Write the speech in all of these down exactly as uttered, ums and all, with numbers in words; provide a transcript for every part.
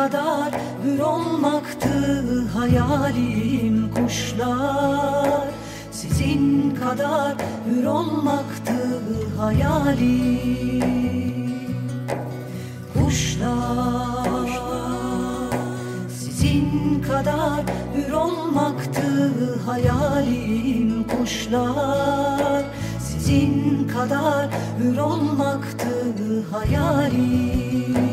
kadar hür olmaktı hayalim kuşlar. Sizin kadar hür olmaktı hayalim kuşlar. Sizin kadar hür olmaktı hayalim kuşlar. Sizin kadar hür olmaktı hayalim.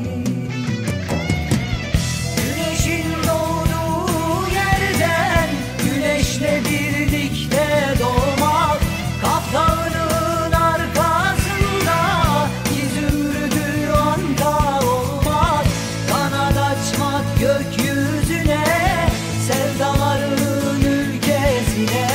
Güneşin doğduğu yerden güneşle birlikte doğmak, Kaf Dağı'nın arkasında İzümrüdü anda olmak, kanat açmak gökyüzüne, sevdaların ülkesine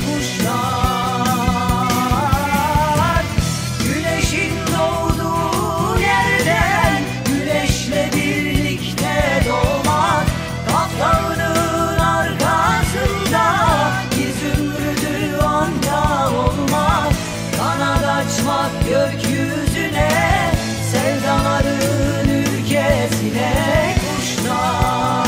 kuşlar. Güneşin doğduğu yerden güneşle birlikte doğmak, Kaf Dağı'nın arkasında İzümrüdü anda olmak, kanat açmak gökyüzüne, sevdaların ülkesine kuşlar.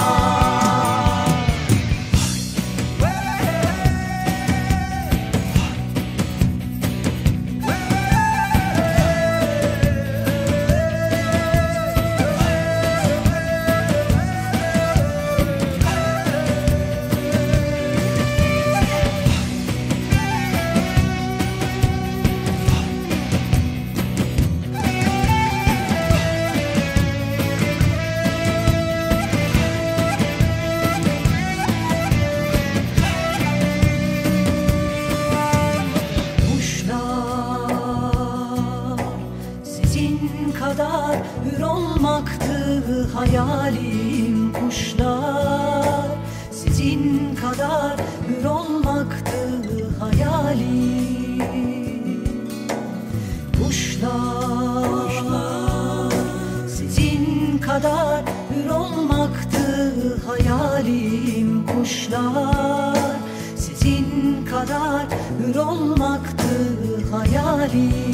Kadar hür olmaktı hayalim kuşlar. Sizin kadar hür olmaktı hayalim kuşlar. Sizin kadar hür olmaktı hayalim kuşlar. Sizin kadar hür olmaktı hayalim.